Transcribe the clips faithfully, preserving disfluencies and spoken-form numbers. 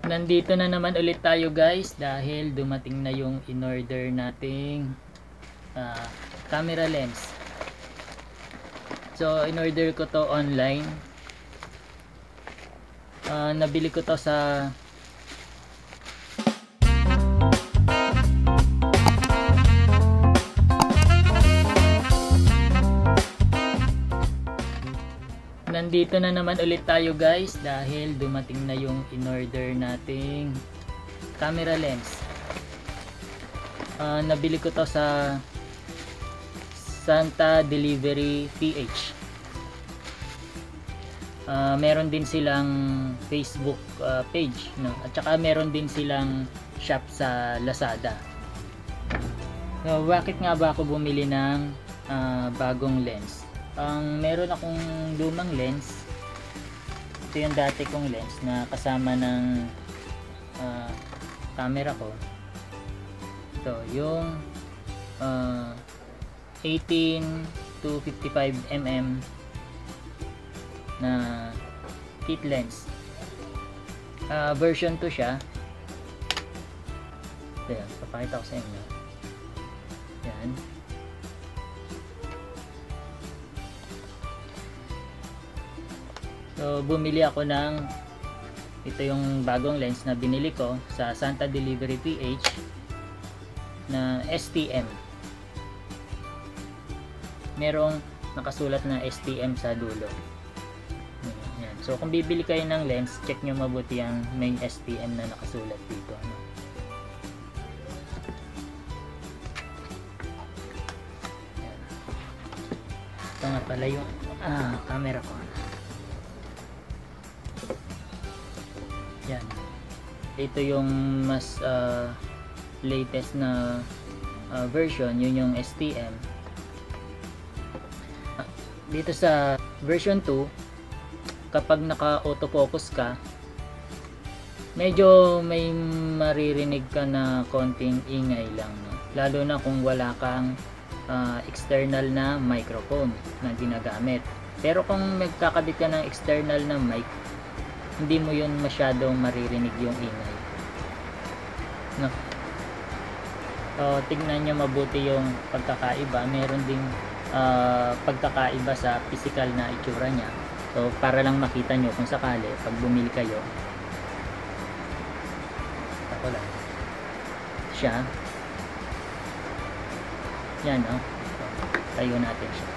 Nandito na naman ulit tayo guys dahil dumating na yung in-order nating uh, camera lens. So in-order ko to online. Uh, nabili ko to sa Nandito na naman ulit tayo guys dahil dumating na yung in-order nating camera lens. Uh, nabili ko to sa Santa Delivery P H. Uh, meron din silang Facebook uh, page, no? At saka meron din silang shop sa Lazada. So, bakit nga ba ako bumili ng uh, bagong lens? Ang um, meron akong lumang lens. Ito yung dati kong lens na kasama ng uh, camera ko. Ito yung uh, eighteen to fifty-five millimeter na kit lens. Uh, version two siya. Ayan, papakita ko sa inyo. Yan. So bumili ako ng ito yung bagong lens na binili ko sa Santa Delivery P H na S T M. Merong nakasulat na S T M sa dulo. Yan. So kung bibili kayo ng lens, check nyo mabuti ang may S T M na nakasulat dito. Yan. Ito nga pala yung ah, camera ko. Yan. Ito yung mas uh, latest na uh, version, yun yung S T M. Dito sa version two, kapag naka autofocus ka, medyo may maririnig ka na konting ingay lang, no? Lalo na kung wala kang uh, external na microphone na ginagamit. Pero kung magkakabit ka ng external na mic, hindi mo yun masyadong maririnig yung ingay, no? So tignan nyo mabuti yung pagkakaiba. Meron ding uh, pagkakaiba sa physical na itsura nya. So para lang makita nyo kung sakali pag bumili kayo, ako lang siya. Yan, no? So, tayo natin siya.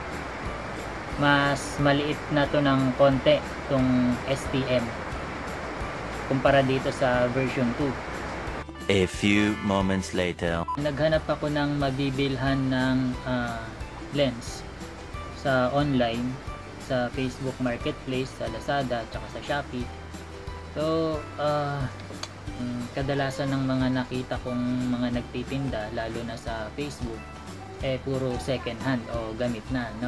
Mas maliit na to ng konti itong S T M kumpara dito sa version two. A few moments later, naghanap ako ng mabibilhan ng uh, lens sa online, sa Facebook Marketplace, sa Lazada at saka sa Shopee. So uh, kadalasan ng mga nakita kong mga nagtitinda, lalo na sa Facebook, eh puro second hand o gamit na, no?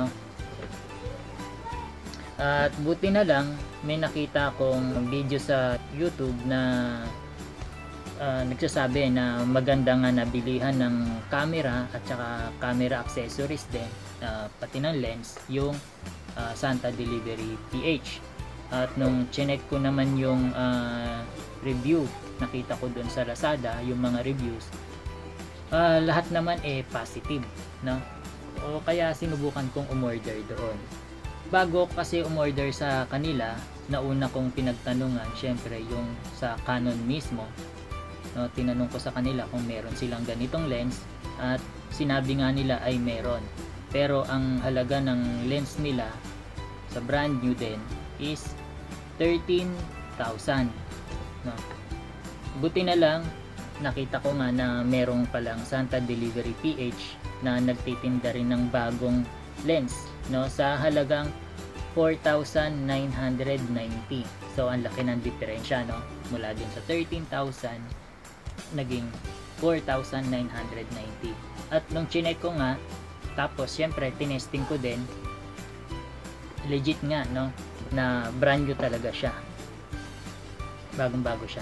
At buti na lang may nakita akong video sa YouTube na uh, nagsasabi na maganda nga nabilihan ng camera at saka camera accessories din, uh, pati ng lens, yung uh, Santa Delivery P H. At nung chinek ko naman yung uh, review, nakita ko dun sa Lazada yung mga reviews, uh, lahat naman eh positive, no? O kaya sinubukan kong umorder doon. Bago kasi umorder sa kanila, nauna kong pinagtanungan syempre yung sa Canon mismo, no? Tinanong ko sa kanila kung meron silang ganitong lens at sinabi nga nila ay meron, pero ang halaga ng lens nila sa brand new din is thirteen thousand, no? Buti na lang nakita ko nga na merong palang Santa Delivery P H na nagtitinda rin ng bagong lens, no, sa halagang four thousand nine hundred ninety. So ang laki ng diferensya, no, mula dun sa thirteen thousand naging four thousand nine hundred ninety. At nung chinek ko nga, tapos syempre tinesting ko din, legit nga, no, na brand new talaga siya, bagong bago siya,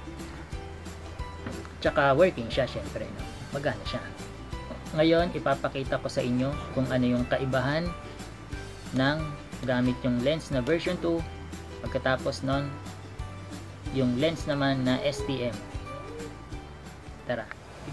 tsaka working siya syempre, no, magana siya. Ngayon ipapakita ko sa inyo kung ano yung kaibahan ng gamit yung lens na version two. Pagkatapos nun, yung lens naman na S T M. Tara.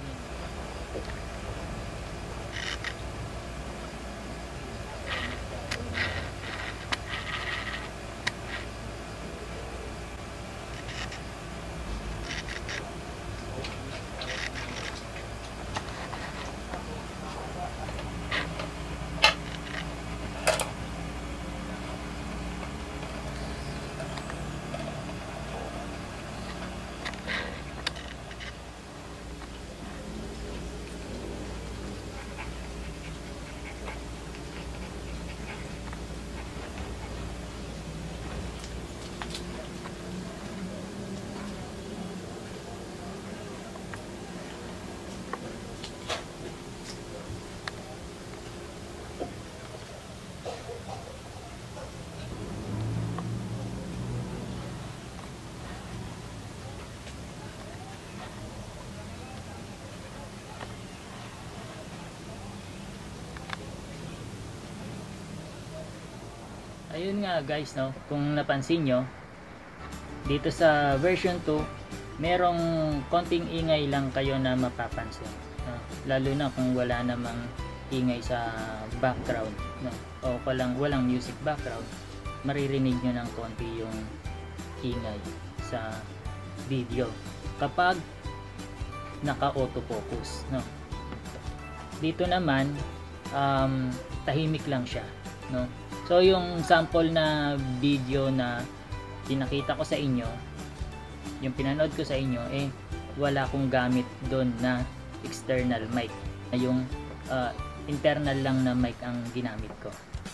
Ayun nga guys, no, kung napansin nyo, dito sa version two, merong konting ingay lang kayo na mapapansin, no? Lalo na kung wala namang ingay sa background, no? O walang, walang music background, maririnig nyo ng konti yung ingay sa video kapag naka autofocus, no? Dito naman um, tahimik lang siya, no? So yung sample na video na pinakita ko sa inyo, yung pinanood ko sa inyo, eh wala akong gamit doon na external mic. Yung uh, internal lang na mic ang ginamit ko.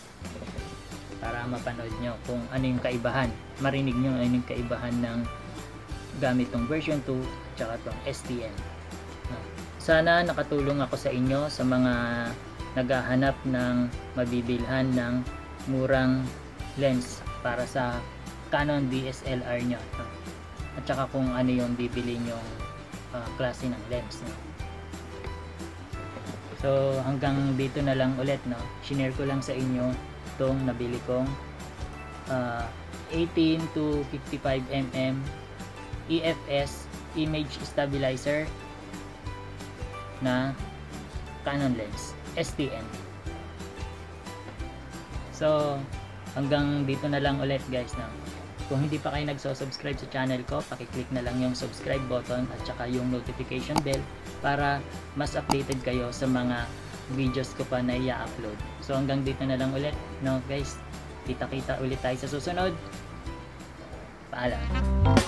Para mapanood nyo kung ano yung kaibahan. Marinig nyo ano yung kaibahan ng gamit tong version two tsaka tong S T M. Sana nakatulong ako sa inyo sa mga naghahanap ng mabibilhan ng murang lens para sa Canon D S L R nyo, at saka kung ano yung bibili nyong uh, klase ng lens, no? So hanggang dito na lang ulit, no? Shinare ko lang sa inyo itong nabili kong uh, eighteen to fifty-five millimeter E F S image stabilizer na Canon lens S T M. So hanggang dito na lang ulit guys, no? Kung hindi pa kayo nagso-subscribe sa channel ko, paki-click na lang yung subscribe button at saka yung notification bell para mas updated kayo sa mga videos ko pa na i-upload. So hanggang dito na lang ulit, no guys? Kita-kita ulit tayo sa susunod. Paalam.